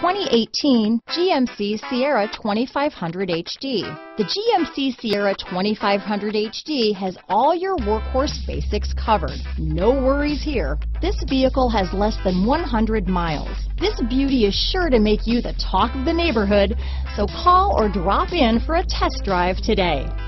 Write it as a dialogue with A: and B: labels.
A: 2018 GMC Sierra 2500 HD. The GMC Sierra 2500 HD has all your workhorse basics covered. No worries here. This vehicle has less than 100 miles. This beauty is sure to make you the talk of the neighborhood, so call or drop in for a test drive today.